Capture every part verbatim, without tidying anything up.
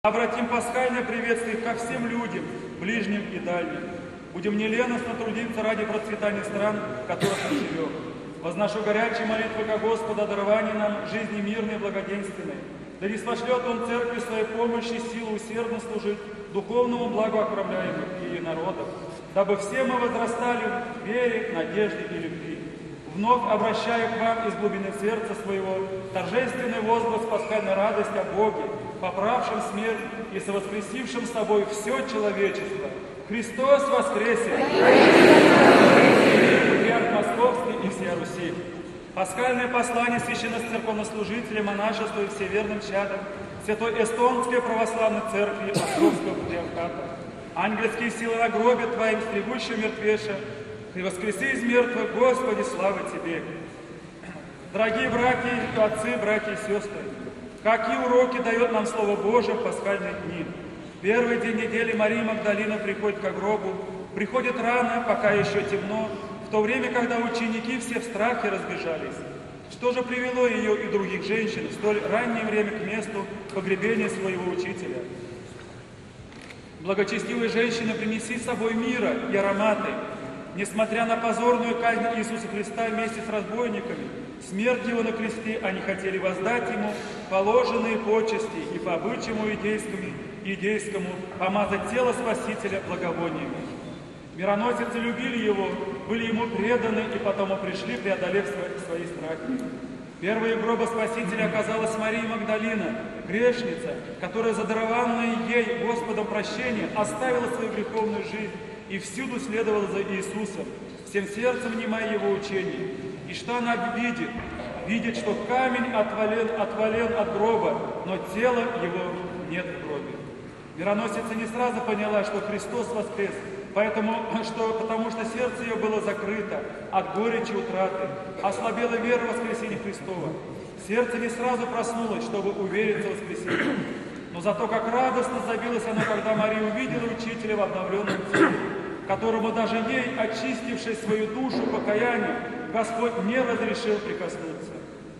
Обратим пасхальное приветствие ко всем людям, ближним и дальним. Будем нелестно трудиться ради процветания стран, в которых мы живем. Возношу горячие молитвы ко Господу о даровании нам жизни мирной и благоденственной. Да не спошлет Он церкви своей помощи и силу усердно служить духовному благу окромляемых ее народов, дабы все мы возрастали в вере, надежде и любви. Вновь обращаю к вам из глубины сердца своего торжественный возглас пасхальной радости о Боге, поправшим смерть и совоскресившим с собой все человечество. Христос воскресе! Патриарх Московский и всея Руси. Пасхальное послание священноцерковнослужителей, монашества и всеверным чадам Святой Эстонской Православной Церкви Московского Патриархата. Ангельские силы на гробе Твоим, стригущим мертвеша, и воскреси из мертвых, Господи, слава Тебе! Дорогие братья, отцы, братья и сестры, какие уроки дает нам Слово Божие в пасхальные дни? Первый день недели Мария Магдалина приходит к гробу, приходит рано, пока еще темно, в то время, когда ученики все в страхе разбежались. Что же привело ее и других женщин в столь раннее время к месту погребения своего учителя? Благочестивые женщины, принеси с собой мира и ароматы. Несмотря на позорную казнь Иисуса Христа вместе с разбойниками, смерть Его на кресте, они хотели воздать Ему положенные почести и по обычаю иудейскому, иудейскому помазать тело Спасителя благовониями. Мироносицы любили Его, были Ему преданы и потому пришли, преодолев свои страхи. Первой гроба Спасителя оказалась Мария Магдалина, грешница, которая за дарованное ей Господом прощение оставила свою греховную жизнь и всюду следовала за Иисусом, всем сердцем внимая Его учение. И что она видит? Видит, что камень отвален, отвален от гроба, но тела Его нет в гробе. Мироносица не сразу поняла, что Христос воскрес, поэтому, что, потому что сердце ее было закрыто от горечи утраты, ослабела вера в воскресение Христова. Сердце не сразу проснулось, чтобы увериться в воскресении. Но зато как радостно забилась она, когда Мария увидела учителя в обновленном теле, которому даже ей, очистившей свою душу покаянием, Господь не разрешил прикоснуться.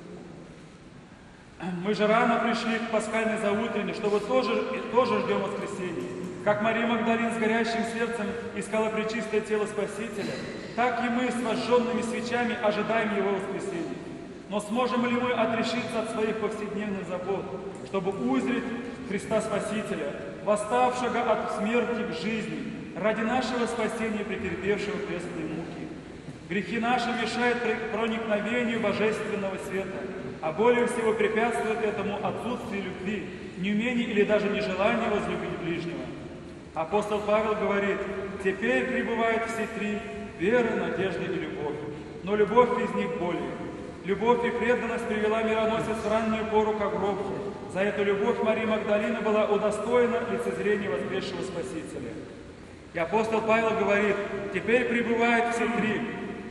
Мы же рано пришли к пасхальной заутренне, чтобы тоже, тоже ждем воскресения. Как Мария Магдалина с горящим сердцем искала пречистое тело Спасителя, так и мы с возжженными свечами ожидаем Его воскресения. Но сможем ли мы отрешиться от своих повседневных забот, чтобы узреть Христа Спасителя, восставшего от смерти к жизни, ради нашего спасения, претерпевшего крестные муки? Грехи наши мешают проникновению божественного света, а более всего препятствует этому отсутствие любви, неумение или даже нежелание возлюбить ближнего. Апостол Павел говорит: «Теперь пребывают все три – вера, надежда и любовь, но любовь из них более». Любовь и преданность привела мироносец в раннюю пору к гробу. За эту любовь Мария Магдалина была удостоена лицезрения воскресшего Спасителя. И апостол Павел говорит: «Теперь пребывают все три».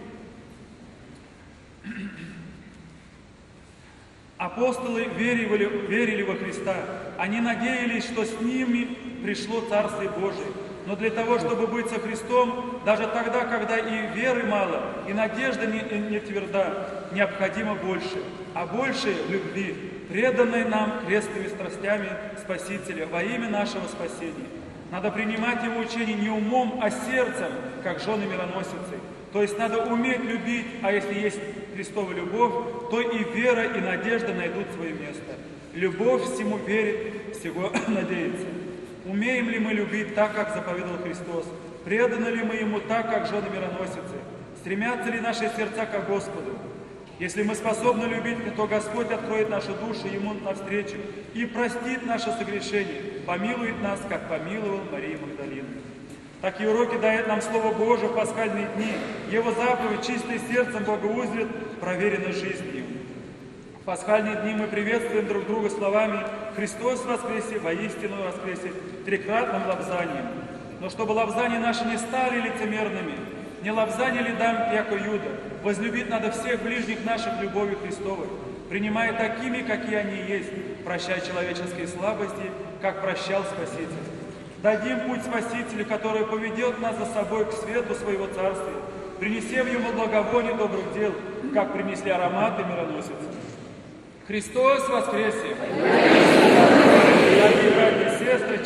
Апостолы верили, верили во Христа. Они надеялись, что с ними пришло Царствие Божие. Но для того, чтобы быть со Христом, даже тогда, когда и веры мало, и надежда не, не тверда, необходимо больше. А больше любви, преданной нам крестными страстями Спасителя во имя нашего спасения. Надо принимать Его учение не умом, а сердцем, как жены мироносицы. То есть надо уметь любить, а если есть Христова любовь, то и вера, и надежда найдут свое место. Любовь всему верит, всего надеется. Умеем ли мы любить так, как заповедал Христос? Преданы ли мы Ему так, как жены мироносицы? Стремятся ли наши сердца к Господу? Если мы способны любить, то Господь откроет нашу душу Ему навстречу и простит наше согрешение, помилует нас, как помиловал Марию Магдалину. Такие уроки дает нам Слово Божие в пасхальные дни. Его заповедь чистым сердцем благоузрит проверенной жизнью. В пасхальные дни мы приветствуем друг друга словами «Христос воскресе, воистину воскресе» трикратным лобзанием. Но чтобы лобзания наши не стали лицемерными, не лобзание ли дам, яко Юда, возлюбить надо всех ближних наших любовью Христовой, принимая такими, какие они есть, прощая человеческие слабости, как прощал Спаситель. Дадим путь Спасителю, который поведет нас за собой к свету своего Царствия, принесем Ему благовоние добрых дел, как принесли ароматы мироносицы. Христос воскресе! Дорогие братья и сестры,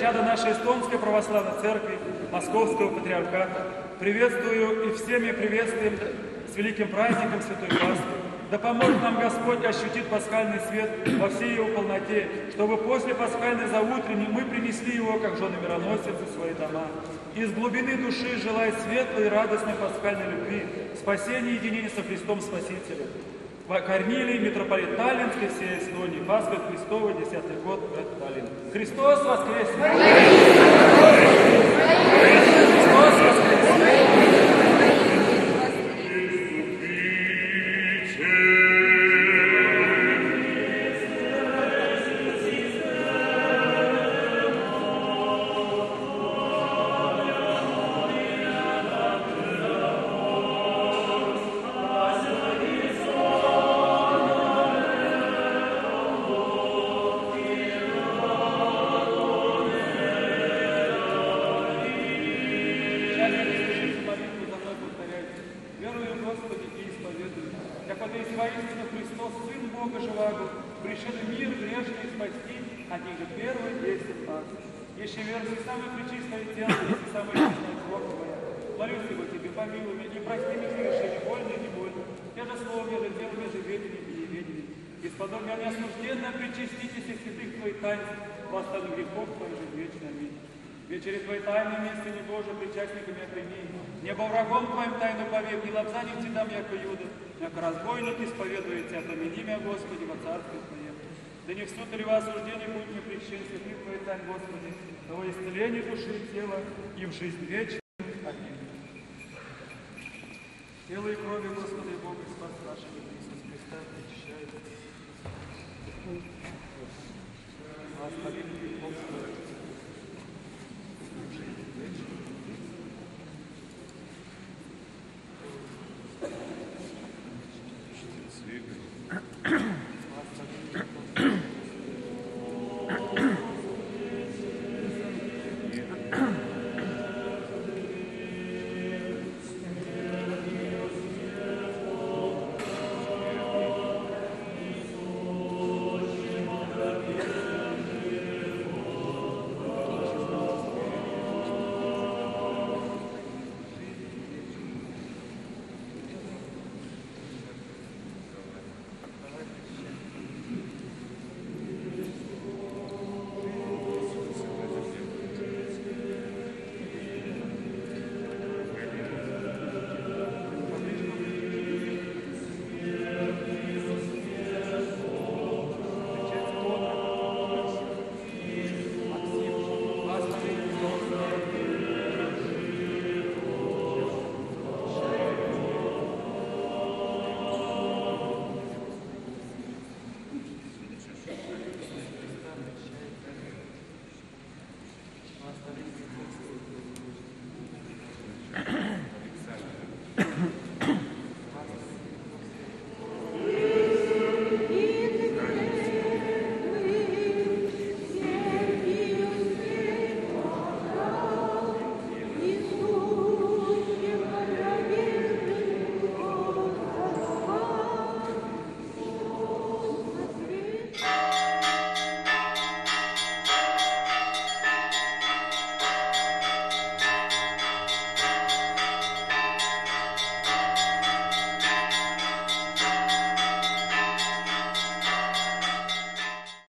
чада нашей Эстонской Православной Церкви, Московского Патриархата, приветствую и всеми приветствуем с великим праздником Святой Пасхи. Да поможет нам Господь ощутить пасхальный свет во всей его полноте, чтобы после пасхальной заутренней мы принесли его, как жены мироносицы, в свои дома. Из глубины души желая светлой и радостной пасхальной любви, спасения и единения со Христом Спасителем. Корнилий, митрополит Таллинский, всей Эстонии, Пасха Христова, десятый год, город Таллин. Христос воскресе! Христос воскресе! Воистину Христос, Сын Бога Живаго, пришел в мир грешный спасти, а не же первый десять нас. Еще верный самый пречистый тело, если самый личный Бог Твоя. Молюсь его Тебе, помилуй меня, и прости мне совершение, больно и не больно. Я же словом, я же делом, я же ведением и неведением. И сподобие меня осужденно причаститесь и святых Твоих тайн, восстань грехов Твоих же вечно. Аминь. Вечери Твоей тайны, милостыни Божия, причастниками прими. Небо врагом Твоим тайну повек, не лапзанем Ти дам, яко Юда, яко разбойник исповедует Тебя, помяни меня, Господи, во Царстве Твоем. Да не в суд или во осуждение будет мне причин святых Твоих тайн, Господи, но во исцеление души и тела, и в жизнь вечную. Аминь. Тело и крови Господа и Бога, и Спас нашего Иисуса Христа, причащает. Господи, Бог Твой.